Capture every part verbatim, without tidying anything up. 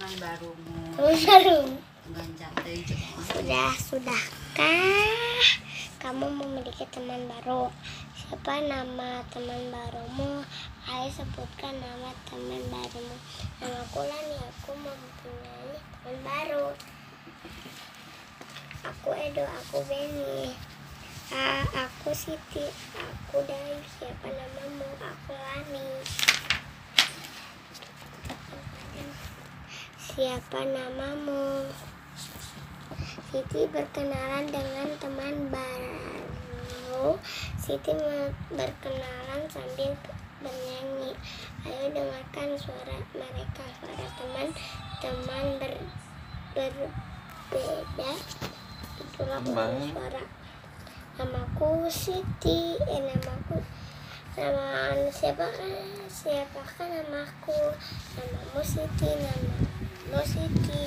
teman barumu. Teman baru. Sudah, sudahkah kamu memiliki teman baru? Siapa nama teman barumu? Ayo sebutkan nama teman barumu. Namaku Lani, aku mempunyai teman baru. Aku Edo, aku Beni. Ah, aku Siti, aku Dayu. Siapa namamu? Aku Lani. Siapa namamu? Siti berkenalan dengan teman baru. Siti berkenalan sambil bernyanyi. Ayo dengarkan suara mereka. Suara teman-teman ber, berbeda. Itulah suara. Namaku Siti. Eh, namaku nama siapa? Siapakah namaku? Namamu Siti. Namamu Siti.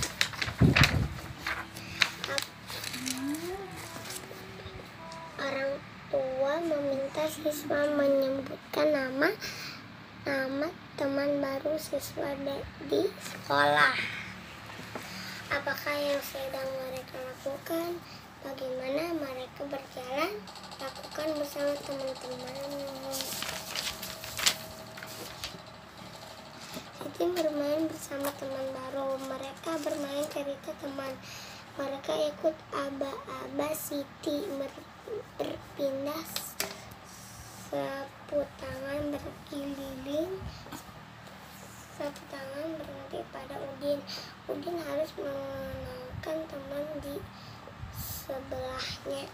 Orang tua meminta siswa menyebutkan nama nama teman baru siswa di sekolah. Apakah yang sedang mereka lakukan? Bagaimana mereka berjalan? Lakukan bersama teman-temanmu. Siti bermain bersama teman baru. Mereka bermain cerita teman. Mereka ikut aba-aba Siti berpindah sapu tangan berkeliling. Sapu tangan berhenti pada Udin. Udin harus mengenalkan teman di sebelahnya.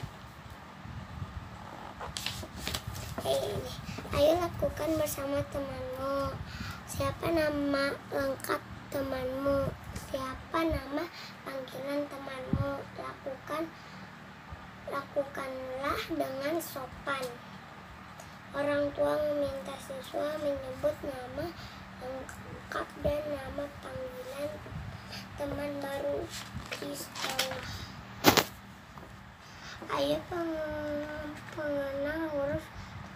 Hey, ayo lakukan bersama temanmu. Siapa nama lengkap temanmu? Siapa nama panggilan temanmu? Lakukan lakukanlah dengan sopan. Orang tua meminta siswa menyebut nama lengkap dan nama panggilan teman baru di sekolah. Ayo pengenal huruf.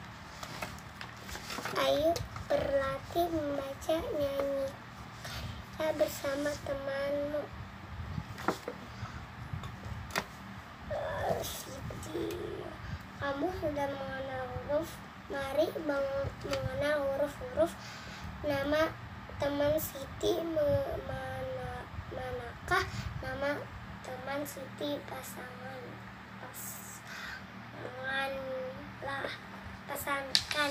Ayo berlatih membaca, nyanyi bersama temanmu. Siti, kamu sudah mengenal huruf. Mari mengenal huruf-huruf. Nama teman Siti mana, manakah nama teman Siti? Pasangan pasangan lah pasangan.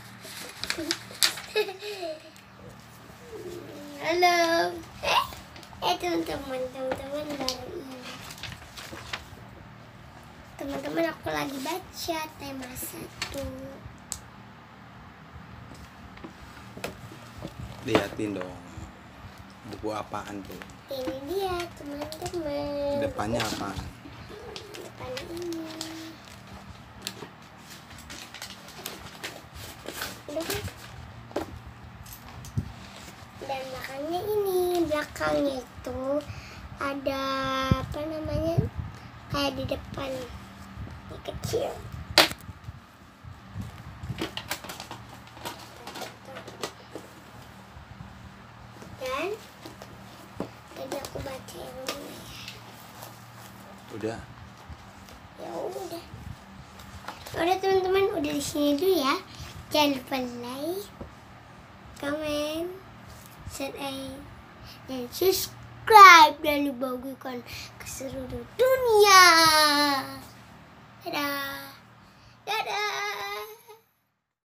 Halo, eh, eh teman-teman, teman-teman baru ini. Teman-teman, aku lagi baca tema satu. Liatin dong, buku apaan tuh? Ini dia teman-teman. Depannya apaan? Depan ini. Dan belakangnya ini, belakangnya itu ada apa namanya? Kayak di depan, ini kecil. Dan tadi aku baca yang ini. Udah. Ya udah. Udah teman-teman, udah di sini dulu ya. Jangan lupa like, comment, share, dan subscribe dan dibagikan ke seluruh dunia.